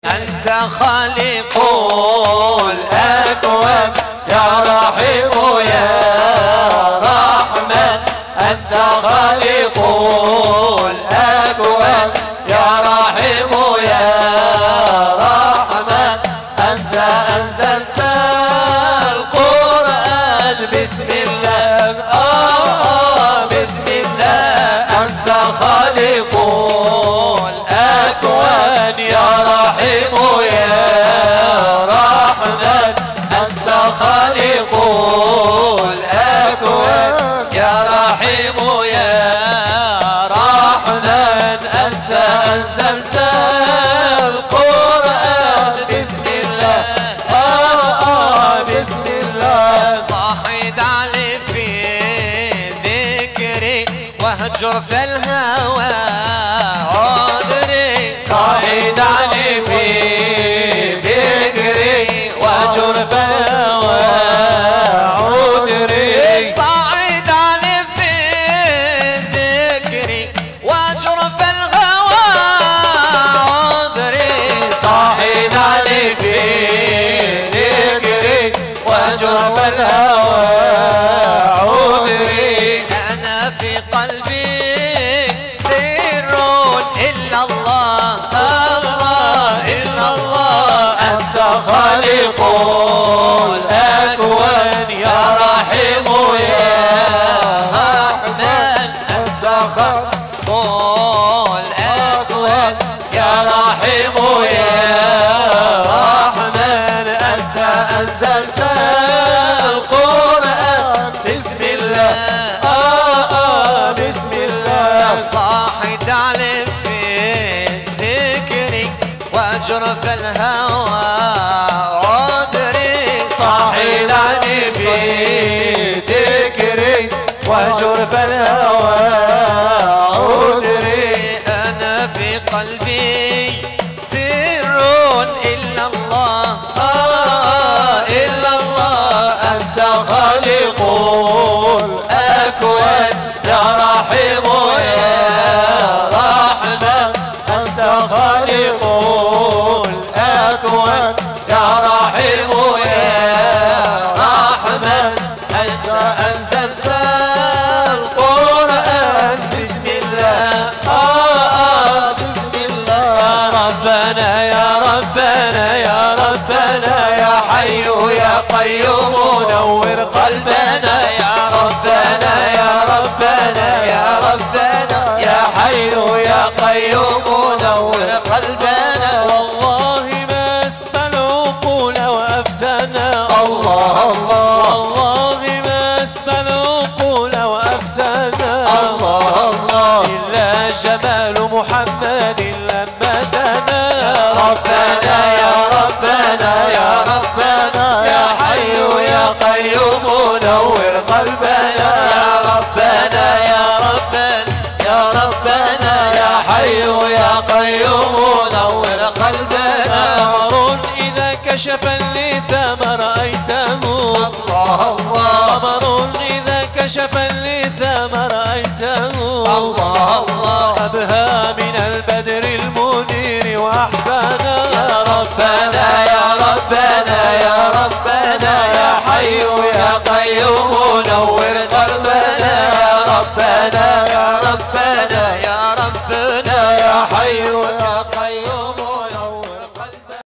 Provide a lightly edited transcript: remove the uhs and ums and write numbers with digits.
أنت خالق الأكوان يا رحيم يا رحمن. أنت خالق الأكوان يا رحيم يا رحمن. أنت أنزلت القرآن بسم الله بسم الله. أنت خالق الأكوان يا رحيم يا رحمن. أنت خالق الأكوان يا رحيم يا رحمن. أنت أنزلت القرآن بسم الله بسم الله. صاحد علي في ذكري واهجر في الهوى عذري. صاحد علي في ذكري واهجر في الهوى عذري. صاحد علي في ذكري واهجر في الهوى عذري. صاحد علي في ذكري واهجر في الهوى عذري. أنا في قلبي سر إلا الله الله إلا الله. أنت خالق الأكوان يا رحيم يا رحمن. أنت خالق الأكوان يا رحيم يا رحمن. أنت أنزلت القرآن بسم الله بسم الله. صاحد علي في ذكري واجر في الهوى عذري. صاحد علي في ذكري واجر في الهوى عذري. أنا في قلبي سر إلا الله إلا الله. أنت خالق الأكوان يا رحيم يا رحمن. أنت خالق الأكوان يا رحيم يا رحمن. أنت أنزلت القرآن بسم الله بسم الله. ربنا يا ربنا يا ربنا يا حي يا قيوم نور قلبنا. يا ربنا يا ربنا يا ربنا يا حي يا قيوم نور قلبنا. والله ما اسمى العقول وافتنا. الله الله والله ما اسمى العقول وافتنا. الله الله إلا جمال محمد لما دنا. ربنا يا ربنا يا ربنا يا حي يا قيوم نور قلبنا. يا ربنا يا ربنا يا ربنا يا حي يا قيوم نور قلبنا. قمر إذا كشف اللثام رأيته. الله الله قمر إذا كشف اللثام رأيته. الله الله أبهى من البدر المنير وأحسنا.